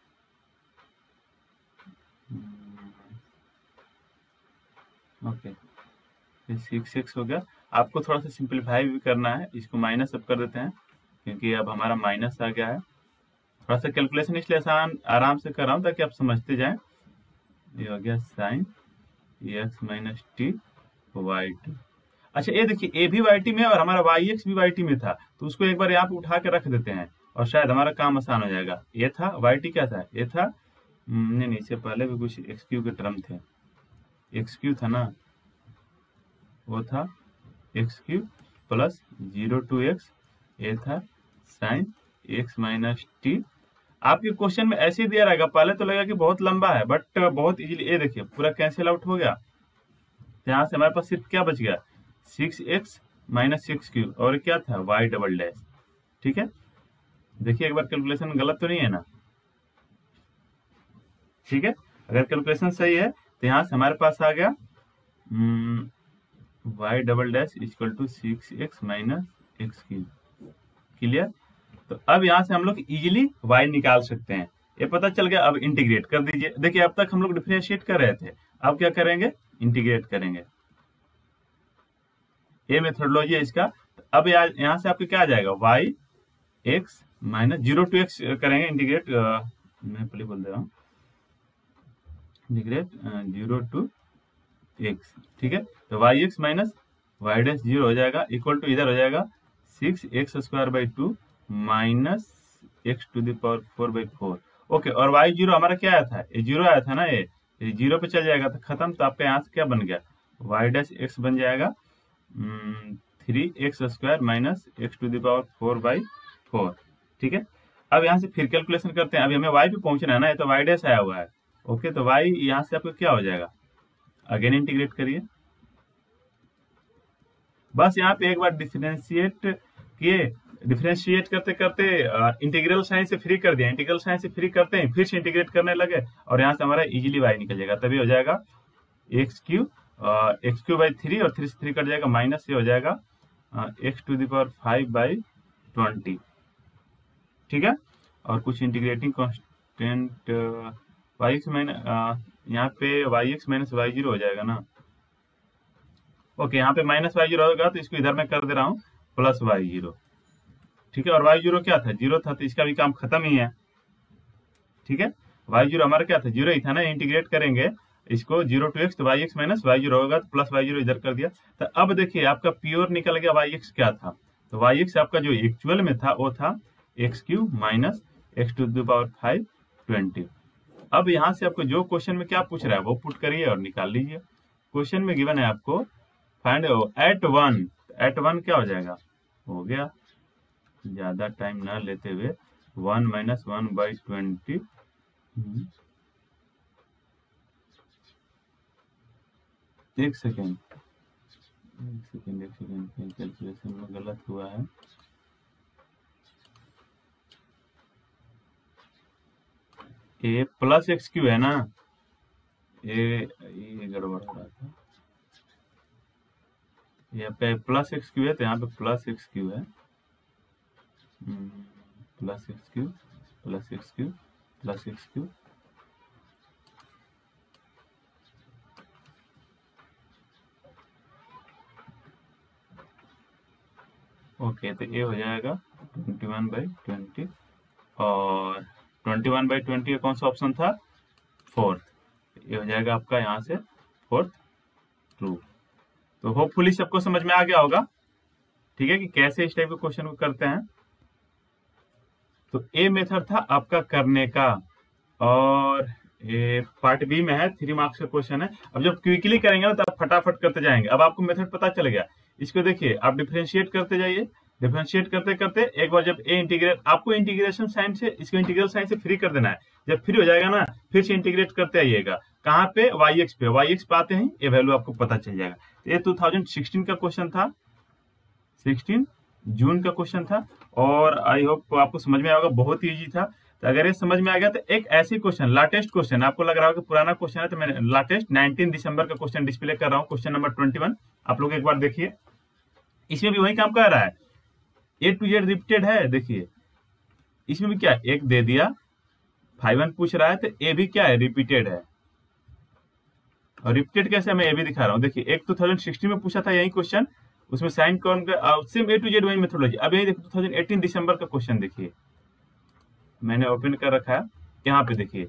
S1: ओके, ये 6x हो गया, आपको थोड़ा सा सिंप्लीफाई भी करना है, इसको माइनस अब कर देते हैं क्योंकि अब हमारा माइनस आ गया है। थोड़ा सा कैलकुलेशन इसलिए आराम से कर रहा हूँ ताकि आप समझते जाएं। ये हो गया sine x minus t y t. अच्छा, ये देखिए ए भी वाई टी में और हमारा वाई एक्स भी वाई टी में था, तो उसको एक बार यहाँ पे उठा के रख देते हैं और शायद हमारा काम आसान हो जाएगा। ये था वाई टी, क्या था, ये था, नहीं, इससे पहले भी कुछ एक्स क्यू के टर्म थे, एक्स क्यू था ना, वो था x cube plus 0 to x, ये था साइन एक्स माइनस टी। आपके क्वेश्चन में ऐसे ही दिया रहेगा, पहले तो लगेगा कि बहुत लंबा है, बट बहुत इजीली, ये देखिए पूरा कैंसिल आउट हो गया। यहाँ से हमारे पास सिर्फ क्या बच गया, 6x माइनस 6q, और क्या था y डबल डैश, ठीक है। देखिए एक बार कैलकुलेशन गलत तो नहीं है ना, ठीक है। अगर कैलकुलेशन सही है तो यहाँ से हमारे पास आ गया y double dash equal to 6x minus x3, clear. तो अब यहाँ से हम लोग इजीली y निकाल सकते हैं, ये पता चल गया। अब इंटीग्रेट कर दीजिए, देखिए अब तक हम लोग डिफरेंशिएट कर रहे थे, अब क्या करेंगे, इंटीग्रेट करेंगे, ये मेथोडोलॉजी है इसका। अब यहाँ से आपको क्या आ जाएगा, y x minus 0 to x करेंगे इंटीग्रेट, मैं पहले बोल दे रहा हूँ, इंटीग्रेट 0 to x, ठीक है। तो y x minus y dash 0 हो जाएगा, इक्वल टू इधर हो जाएगा 6x square by 2 minus x to the power 4/4। Okay, और वाई जीरो हमारा क्या आया था, ये जीरो आया था ना, ये 0 पे चल जाएगा तो खत्म। तो आपका यहाँ से क्या बन गया, वाई डैश एक्स बन जाएगा 3x square minus x to the power 4/4, ठीक है। अब यहाँ से फिर कैलकुलेशन करते हैं, अभी हमें y पे पहुंचना है ना, ये तो y डैश आया हुआ है। ओके, तो y यहाँ से आपको क्या हो जाएगा, अगेन इंटीग्रेट करिए, बस यहाँ पे एक बार डिफरेंशिएट किए, डिफरेंशिएट करते करते इंटीग्रल साइन से फ्री कर दिया, इंटीग्रल साइन से फ्री करते हैं, फिर से इंटीग्रेट करने लगे और यहाँ से हमारा इजीली y निकल जाएगा, तभी हो जाएगा x³ बाई 3 और 3 से 3 कट जाएगा, माइनस ये हो जाएगा x टू द पावर 5/20, ठीक है। और कुछ इंटीग्रेटिंग कांस्टेंट yx माइनस, यहाँ पे yx माइनस y0 हो जाएगा ना। ओके, यहाँ पे माइनस y0 होगा तो इसको इधर मैं कर दे रहा हूँ प्लस y0, ठीक है। और y0 क्या था, 0 था, तो इसका भी काम खत्म ही है, ठीक है। y0 हमारा क्या था, 0 ही था ना, इंटीग्रेट करेंगे इसको 0 to x, तो yx माइनस y0 होगा, तो प्लस y0 इधर कर दिया। तो अब देखिए आपका प्योर निकल गया, yx क्या था, तो yx आपका जो एक्चुअल में था वो था x³ minus x to the power 5/20। अब यहाँ से आपको जो क्वेश्चन में क्या पूछ रहा है वो पुट करिए और निकाल लीजिए। क्वेश्चन में गिवन है आपको फाइंड एट 1, एट 1 क्या हो जाएगा, हो गया, ज्यादा टाइम ना लेते हुए 1 माइनस 1/20। एक सेकेंड कैलकुलेशन में गलत हुआ है। ए प्लस एक्स क्यू है ना, ये गड़बड़ हो रहा था। यहाँ पे प्लस एक्स क्यू है तो यहाँ पे प्लस एक्स क्यू है, plus x cube plus x cube plus x cube. Okay, तो ये हो जाएगा 21/20 और 21/20 का कौन सा ऑप्शन था, फोर्थ। ये हो जाएगा आपका यहाँ से फोर्थ ट्रू। तो होपफुली सबको समझ में आ गया होगा, ठीक है, कि कैसे इस टाइप के क्वेश्चन को करते हैं। तो ए मेथड था आपका करने का, और ये पार्ट बी में है, 3 मार्क्स का क्वेश्चन है। अब जब क्विकली करेंगे ना तो आप फटाफट करते जाएंगे। अब आपको मेथड पता चल गया, इसको देखिए आप डिफरेंशिएट करते जाइए। डिफरेंशिएट करते करते एक बार जब ए इंटीग्रेट, आपको इंटीग्रेशन साइन से, इसको इंटीग्रल साइन से फ्री कर देना है। जब फ्री हो जाएगा ना, फिर से इंटीग्रेट करते आइएगा। कहाँ पे, वाई एक्स पे। वाई एक्स पे आते हैं ये वैल्यू आपको पता चल जाएगा। तो ये 2016 का क्वेश्चन था, 16 जून का क्वेश्चन था, और आई होप आपको समझ में आएगा, बहुत ही ईजी था। तो अगर ये समझ में आ गया तो एक ऐसी क्वेश्चन, लाटेस्ट क्वेश्चन, आपको लग रहा होगा कि पुराना क्वेश्चन है, तो मैं लाटेस्ट 19 दिसंबर का क्वेश्चन डिस्प्ले कर रहा हूँ, क्वेश्चन नंबर 21। आप लोग एक बार देखिए, इसमें भी वही काम कर रहा है, ए टू जेड रिपीटेड है। देखिए इसमें भी क्या है, एक दे दिया, 5 पूछ रहा है, तो ए भी क्या है, रिपीटेड है। और रिपीटेड कैसे, मैं ये भी दिखा रहा हूँ। देखिए एक 2016 में पूछा था यही क्वेश्चन, उसमें साइन कौन का सेम ए टू जेड वही मेथोडोलॉजी। अब यही देखो 2018 दिसंबर का क्वेश्चन देखिए, मैंने ओपन कर रखा है। यहाँ पे देखिए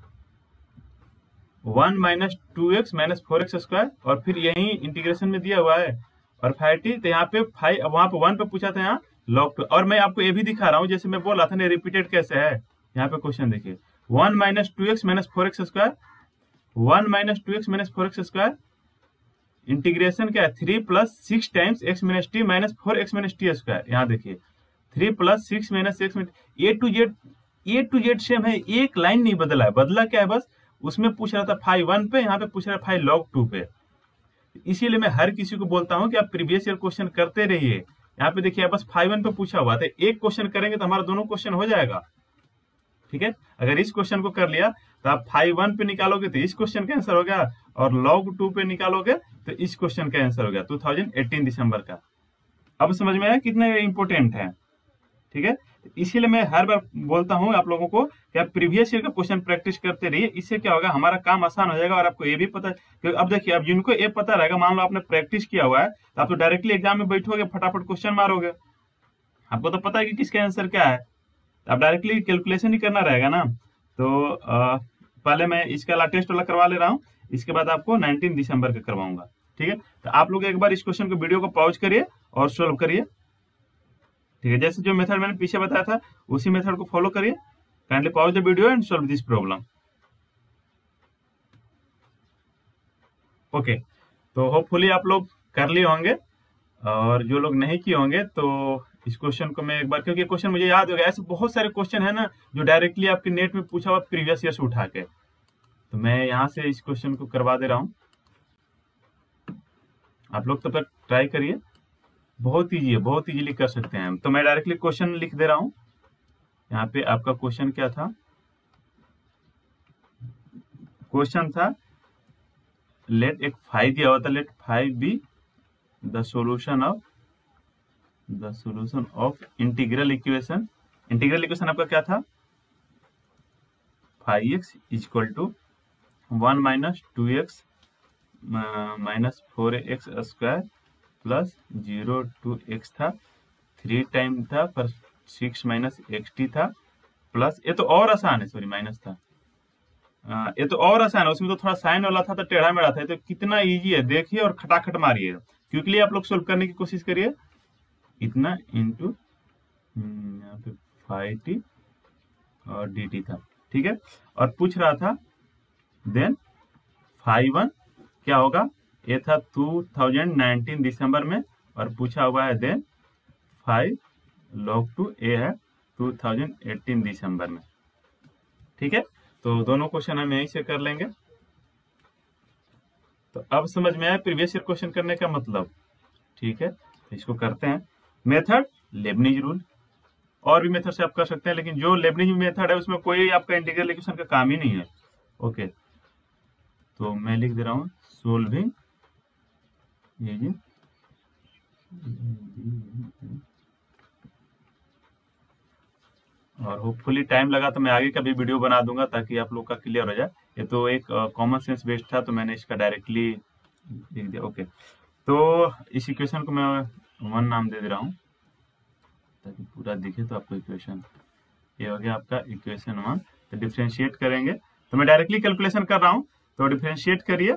S1: 1 minus 2x minus 4x square, और फिर यही इंटीग्रेशन में दिया हुआ है, और 5t। तो यहाँ पे 5, वहां पे 1 पे पूछा था, यहाँ log 2। और मैं आपको ये भी दिखा रहा हूँ, जैसे मैं बोल रहा था ना, रिपीटेड कैसे है। यहाँ पे क्वेश्चन देखिए 1 minus 2x minus 4x square, 1 minus 2x minus 4x square, integration क्या है, 3 plus 6 times x minus t minus 4x minus t square. यहाँ देखिए 3 plus 6 minus x minus, A to Z same है, एक लाइन नहीं बदला है। बदला क्या है, बस उसमें पूछ रहा था 5 पे, यहाँ पे पूछ रहा है 5 log 2 पे। इसीलिए मैं हर किसी को बोलता हूँ कि आप प्रीवियस ईयर क्वेश्चन करते रहिए। यहाँ पे देखिए बस 5 पे पूछा हुआ था, एक क्वेश्चन करेंगे तो हमारा दोनों क्वेश्चन हो जाएगा, ठीक है। अगर इस क्वेश्चन को कर लिया तो आप 5 पे निकालोगे तो इस क्वेश्चन का आंसर हो गया, और log 2 पे निकालोगे तो इस क्वेश्चन का आंसर हो गया 2018 दिसंबर का। अब समझ में आया कितना इंपॉर्टेंट है, ठीक है। इसीलिए मैं हर बार बोलता हूँ आप लोगों को कि आप प्रीवियस ईयर का क्वेश्चन प्रैक्टिस करते रहिए। इससे क्या होगा, हमारा काम आसान हो जाएगा, और आपको ये भी पता, क्योंकि अब देखिए, अब जिनको ये पता रहेगा, मान लो आपने प्रैक्टिस किया हुआ है, तो आप तो डायरेक्टली एग्जाम में बैठोगे, फटाफट क्वेश्चन मारोगे। आपको तो पता है कि किसका आंसर क्या है, अब डायरेक्टली कैलकुलेशन ही करना रहेगा ना। तो पहले मैं इसका लाटेस्ट वाला करवा ले रहा हूँ, इसके बाद आपको 19 दिसंबर का करवाऊंगा, ठीक है। तो आप लोग एक बार इस क्वेश्चन को, वीडियो को पॉज करिए और सोल्व करिए, ठीक है। जैसे जो मेथड मैंने पीछे बताया था उसी मेथड को फॉलो करिए। Kindly pause the video and solve this problem. Okay, तो होपफुली आप लोग कर लिए होंगे, और जो लोग नहीं किए होंगे तो इस क्वेश्चन को मैं एक बार, क्योंकि क्वेश्चन मुझे याद हो गया, ऐसे बहुत सारे क्वेश्चन है ना जो डायरेक्टली आपके नेट में पूछा हुआ प्रीवियस ईयर से उठा के, तो मैं यहाँ से इस क्वेश्चन को करवा दे रहा हूँ। आप लोग तब तक ट्राई करिए, बहुत ईजी है, बहुत इजीली कर सकते हैं हम। तो मैं डायरेक्टली क्वेश्चन लिख दे रहा हूँ। यहाँ पे आपका क्वेश्चन क्या था, क्वेश्चन था लेट, एक 5 दिया हुआ था, let 5 be the solution of integral equation. Integral equation आपका क्या था, 5x equal to 1 minus 2x minus 4x square plus 0 to x था, 3 टाइम था, पर 6 माइनस xt था, प्लस, ये तो और आसान है, सॉरी माइनस था, ये तो और आसान है, उसमें तो थोड़ा साइन वाला था तो टेढ़ा मेढ़ा था। तो कितना इजी है देखिए, और खटाखट मारिए, क्विकली आप लोग सोल्व करने की कोशिश करिए। इतना इंटू यहाँ पे 5t और dt था, ठीक है। और पूछ रहा था देन 5 क्या होगा, ये था 2019 दिसंबर में, और पूछा हुआ है देन 5 log 2 ए है 2018 दिसंबर में। ठीक है, तो दोनों क्वेश्चन हम यहीं से कर लेंगे। तो अब समझ में आया प्रीवियस ईयर क्वेश्चन करने का मतलब। ठीक है, तो इसको करते हैं। मेथड लेबनिज रूल, और भी मेथड से आप कर सकते हैं, लेकिन जो लेबनिज मेथड है उसमें कोई आपका इंटीग्रल इक्वेशन का काम ही नहीं है। ओके, तो मैं लिख दे रहा हूँ सोल्विंग ये जी और होपफुली टाइम लगा तो मैं आगे का भी वीडियो बना दूंगा ताकि आप लोग का क्लियर हो जाए। ये तो एक कॉमन सेंस बेस्ड था तो मैंने इसका डायरेक्टली लिख दिया। ओके, तो इस इक्वेशन को मैं 1 नाम दे रहा हूँ ताकि पूरा दिखे तो आपको इक्वेशन। ये हो गया आपका इक्वेशन 1। तो डिफ्रेंशिएट करेंगे, तो मैं डायरेक्टली कैलकुलेशन कर रहा हूँ, तो डिफ्रेंशिएट करिए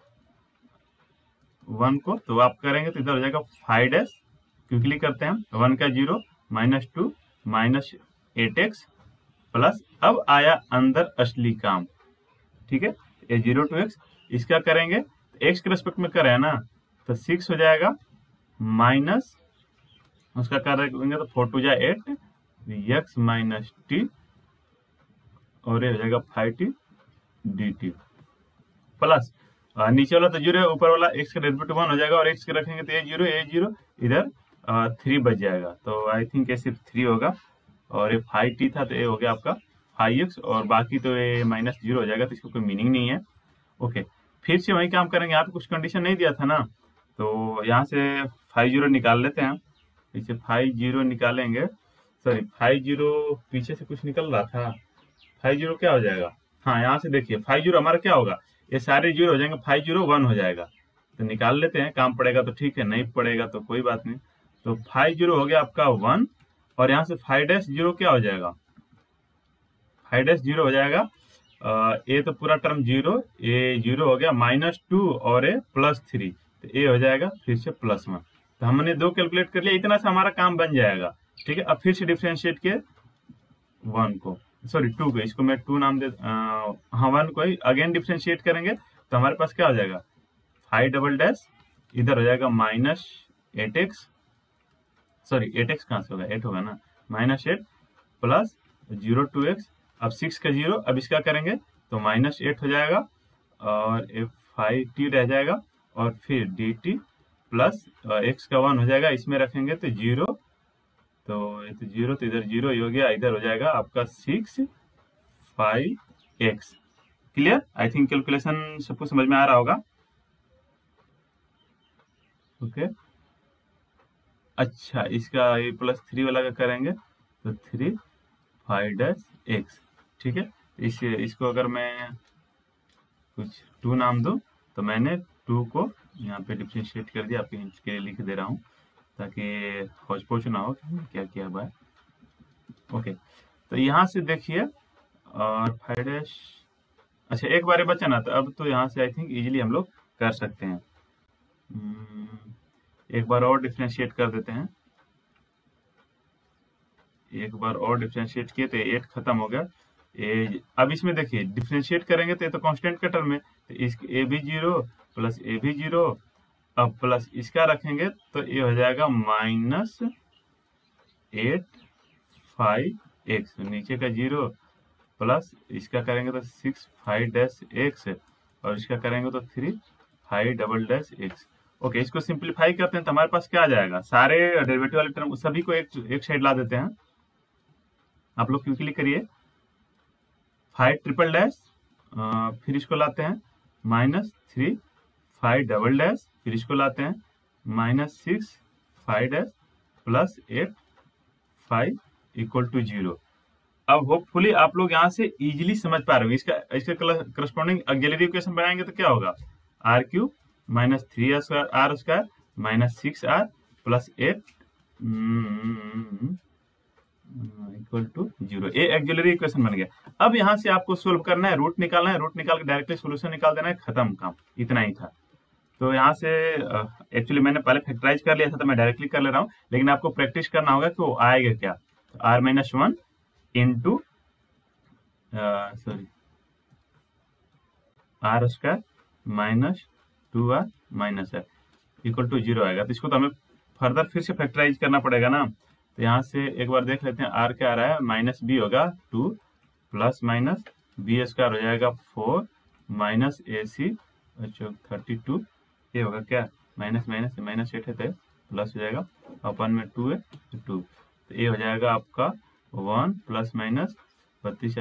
S1: 1 को, तो आप करेंगे तो इधर हो जाएगा 5 क्विकली करते हैं। 1 का 0 -2 -8x प्लस, अब आया अंदर असली काम। ठीक है, ये 0 to x, इसका करेंगे तो x के रेस्पेक्ट में करें ना, तो 6 हो जाएगा माइनस उसका करेंगे तो 4 2 8 x माइनस t और ये हो जाएगा 5t dt प्लस नीचे वाला तो 0 है, ऊपर वाला x का डेरिवेटिव 1 हो जाएगा और x के रखेंगे तो ये 0 इधर 3 बच जाएगा। तो आई थिंक ये सिर्फ 3 होगा और ये 5t था तो ये हो गया आपका 5x और बाकी तो ये -0 हो जाएगा, तो इसको कोई मीनिंग नहीं है। ओके, फिर से वही काम करेंगे। यहाँ पे कुछ कंडीशन नहीं दिया था ना, तो यहाँ से 50 निकाल लेते हैं। इसे 50 निकालेंगे, सॉरी 50 पीछे से कुछ निकल रहा था। 50 क्या हो जाएगा, हाँ यहाँ से देखिए 50 हमारा क्या होगा, ये सारे 0 हो जाएंगे, 50 1 हो जाएगा। तो निकाल लेते हैं, काम पड़ेगा तो ठीक है, नहीं पड़ेगा तो कोई बात नहीं। तो 50 हो गया आपका 1 और यहाँ से 5 क्या हो जाएगा, 5 हो जाएगा ये तो पूरा टर्म 0, ये 0 हो गया -2 और ये +3, तो ये हो जाएगा फिर से +1। तो हमने 2 कैलकुलेट कर लिया, इतना से हमारा काम बन जाएगा। ठीक है, अब फिर से डिफ्रेंशिएट किए 1 को, सॉरी 2 को, इसको मैं 2 नाम दे हाँ 1 को ही अगेन डिफ्रेंशिएट करेंगे तो हमारे पास क्या हो जाएगा 5 इधर हो जाएगा -8x, सॉरी 8x कहाँ से होगा, 8 होगा ना, -8 प्लस 0 to x, अब 6 का 0, अब इसका करेंगे तो -8 हो जाएगा और 5t रह जाएगा और फिर dt प्लस x का 1 हो जाएगा, इसमें रखेंगे तो 0, तो ये तो 0 तो इधर 0 ही हो गया, इधर हो जाएगा आपका 6 5x। Clear, I think calculation सबको समझ में आ रहा होगा। ओके, अच्छा इसका ये +3 वाला का करेंगे तो 3 5x। ठीक है, इसको अगर मैं कुछ 2 नाम दूं तो मैंने 2 को यहाँ पे डिफ्रेंशिएट कर दिया, आपके हिंट के लिए लिख दे रहा हूँ ताकि हौच पौच ना हो कि क्या किया हुआ है। ओके, तो यहाँ से देखिए और 5 अच्छा एक बार बचा ना, तो अब तो यहाँ से आई थिंक इजीली हम लोग कर सकते हैं। एक बार और डिफ्रेंशिएट कर देते हैं, एक बार और डिफ्रेंशिएट किए तो 8 खत्म हो गया। अब इसमें देखिए डिफ्रेंशिएट करेंगे तो ये तो कांस्टेंट का टर्म है, तो इस ए भी 0 प्लस ए भी 0, अब प्लस इसका रखेंगे तो ये हो जाएगा -8 5x, नीचे का 0 प्लस इसका करेंगे तो 6 5-x और इसका करेंगे तो 3 5-x। ओके, इसको सिंप्लीफाई करते हैं तो हमारे पास क्या आ जाएगा, सारे डेरिवेटिव वाले टर्म सभी को एक साइड ला देते हैं। आप लोग क्विकली करिए, 5 फिर इसको लाते हैं -3 5 फिर इसको लाते हैं -6 5 प्लस 8 5 = 0। अब होपफुली आप लोग यहाँ से इजीली समझ पा रहे हो। इसका करस्पॉन्डिंग ऑक्सिलरी इक्वेशन बनाएंगे तो क्या होगा, r³ -3r² -6r प्लस 8 = 0। ये ऑक्सिलरी इक्वेशन बन गया। अब यहाँ से आपको सोल्व करना है, रूट निकालना है, रूट निकाल के डायरेक्टली सोल्यूशन निकाल देना है, खत्म काम, इतना ही था। तो यहाँ से एक्चुअली मैंने पहले फैक्टराइज कर लिया था तो मैं डायरेक्टली कर ले रहा हूँ, लेकिन आपको प्रैक्टिस करना होगा कि वो आएगा क्या। तो r-1 into sorry r² -2r - r = 0 आएगा। तो इसको तो हमें फर्दर फिर से फैक्टराइज करना पड़ेगा ना, तो यहाँ से एक बार देख लेते हैं आर क्या आ रहा है, माइनस बी होगा 2 प्लस माइनस बी स्क्वायर हो जाएगा 4 माइनस ए सी 32, ये होगा क्या, माइनस माइनस माइनस 8 है तो प्लस हो जाएगा, अपन में 2 है तो 2, तो ये हो जाएगा आपका 1 प्लस माइनस 32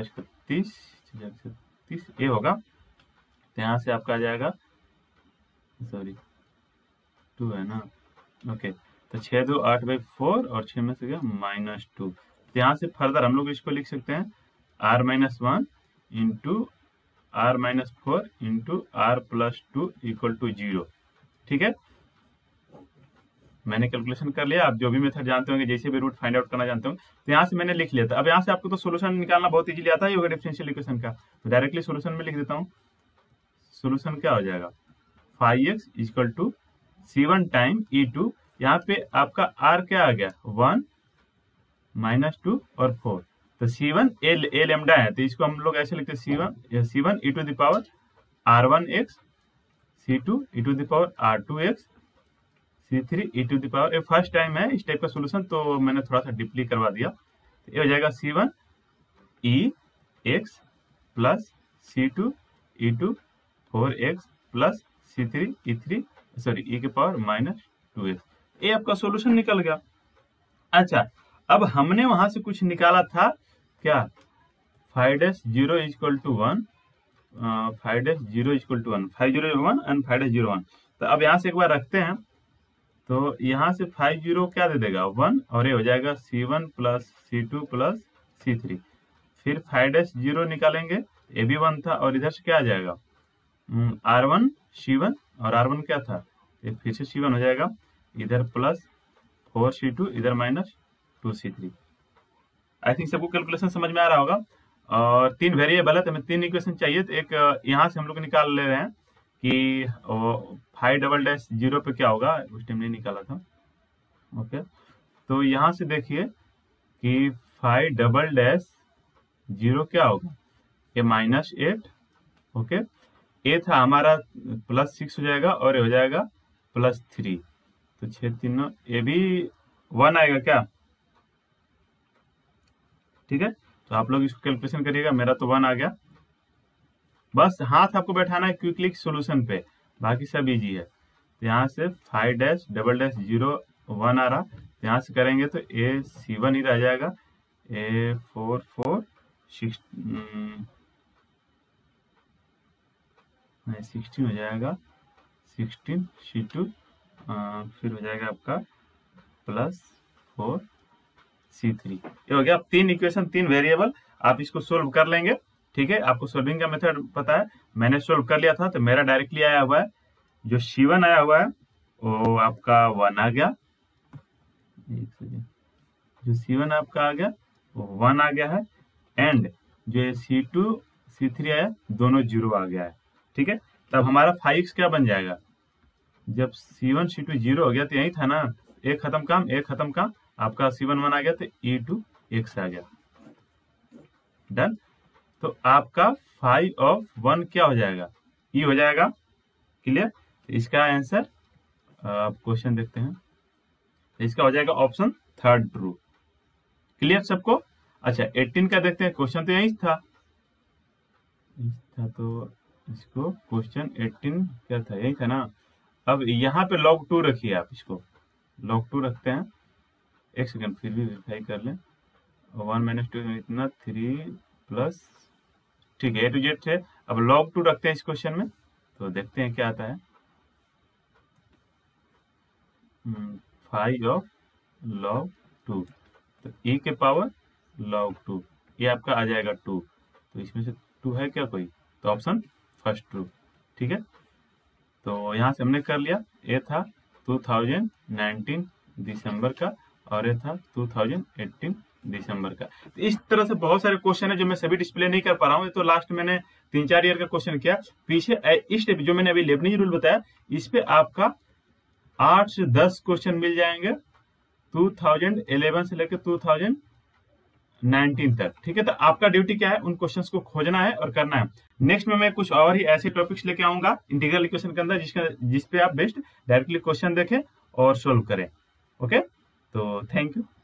S1: 36 ये होगा। तो यहाँ से आपका आ जाएगा, सॉरी 2 है ना, ओके, तो 6 2 8/4 और 6 में से गया -2। तो यहाँ से फर्दर हम लोग इसको लिख सकते हैं r-1 into r-4 into r+2 equal to 0। ठीक है, मैंने कैलकुलेशन कर लिया। आप जो भी मेथड जानते होंगे, जैसे भी रूट फाइंड आउट करना जानते होंगे, तो यहाँ से मैंने लिख लिया था। अब यहाँ से आपको तो सोल्यूशन निकालना बहुत इजीली आता है होगा डिफरेंशियल इक्वेशन का, तो डायरेक्टली सोल्यूशन में लिख देता हूँ। सोल्यूशन क्या हो जाएगा, 5x equal to C1 time E2, यहाँ पे आपका r क्या आ गया 1 -2 और 4, तो C1 a लैम्डा है, तो इसको हम लोग ऐसे लिखते हैं C1 e to the power r1x, C2 e to the power r2x, C3 e to the power, ये फर्स्ट टाइम है इस टाइप का सोल्यूशन, तो मैंने थोड़ा सा डीपली करवा दिया। तो ये हो जाएगा C1 ex plus C2 e2 4x plus C3 e के पावर -2x, ये आपका सोल्यूशन निकल गया। अच्छा, अब हमने वहां से कुछ निकाला था क्या, 5-0 equal to 1, 5-0 equal to 1, 5-0 and 5-0 1। तो अब यहाँ से एक बार रखते हैं, तो यहाँ से 5-0 क्या दे देगा 1, और ये हो जाएगा C1 plus C2 plus C3। फिर 5-0 निकालेंगे, ये भी 1 था, और इधर से क्या आ जाएगा R1 C1, और R1 क्या था, ये फिर से C1 हो जाएगा, इधर प्लस 4C2, इधर -2C3। आई थिंक सबको कैलकुलेशन समझ में आ रहा होगा। और 3 वेरिएबल है, तो हमें 3 इक्वेशन चाहिए, तो एक यहाँ से हम लोग निकाल ले रहे हैं कि 5-0 पे क्या होगा, उस टाइम नहीं निकाला था। ओके, तो यहाँ से देखिए कि 5-0 क्या होगा, ये -8, ओके, ए था हमारा +6 हो जाएगा, और ये हो जाएगा +3, तो 6 3 ये भी 1 आएगा क्या। ठीक है, तो आप लोग इसको कैलकुलेशन करिएगा, मेरा तो 1 आ गया। बस हाथ आपको बैठाना है क्विकली सोल्यूशन पे, बाकी सब इजी है। तो यहाँ से 5-0 1 आ रहा, तो यहाँ से करेंगे तो ए C1 ही रह जाएगा, ए 4 4 16 हो जाएगा, 16 C2, फिर हो जाएगा आपका +4 C3। ये हो गया। अब 3 इक्वेशन 3 वेरिएबल, आप इसको सोल्व कर लेंगे। ठीक है, आपको सोल्विंग का मेथड पता है, मैंने सोल्व कर लिया था, तो मेरा डायरेक्टली आया हुआ है, जो C1 आया हुआ है वो आपका 1 आ गया, जो C1 आपका आ गया वो 1 आ गया है, एंड जो C2 C3 आया दोनों 0 आ गया है। ठीक है, तब हमारा 5x क्या बन जाएगा, जब C1 C2 0 हो गया तो यही था ना, एक खत्म काम, आपका C1 1 आ गया, तो E2 x आ गया, डन। तो आपका 5 of 1 क्या हो जाएगा, E हो जाएगा। क्लियर, तो इसका आंसर आप क्वेश्चन देखते हैं, इसका हो जाएगा ऑप्शन 3 ट्रू। क्लियर सबको। अच्छा 18 का देखते हैं, क्वेश्चन तो यही था, तो इसको क्वेश्चन 18 क्या था, यही था ना। अब यहाँ पे log 2 रखिए, आप इसको log 2 रखते हैं, एक सेकंड फिर भी वेरीफाई कर लें, 1 - 2 इतना 3 प्लस, ठीक है, A to Z थे। अब log 2 रखते हैं इस क्वेश्चन में, तो देखते हैं क्या आता है। 5 of log 2, तो E के पावर log 2, ये आपका आ जाएगा 2, तो इसमें से 2 है क्या कोई, तो ऑप्शन फर्स्ट ट्रू। ठीक है, तो यहाँ से हमने कर लिया। ये था 2019 दिसंबर का, और ये था 2018 दिसंबर का। तो इस तरह से बहुत सारे क्वेश्चन है जो मैं सभी डिस्प्ले नहीं कर पा रहा हूँ, तो लास्ट मैंने 3-4 ईयर का क्वेश्चन किया। पीछे इस टाइप जो मैंने अभी लेबनिज रूल बताया, इस पे आपका 8 से 10 क्वेश्चन मिल जाएंगे 2011 से लेकर 2019 तक। ठीक है, तो आपका ड्यूटी क्या है, उन क्वेश्चंस को खोजना है और करना है। नेक्स्ट में मैं कुछ और ही ऐसे टॉपिक्स लेके आऊंगा इंटीग्रल इक्वेशन के अंदर, जिस पे आप बेस्ट डायरेक्टली क्वेश्चन देखें और सोल्व करें। ओके, तो थैंक यू।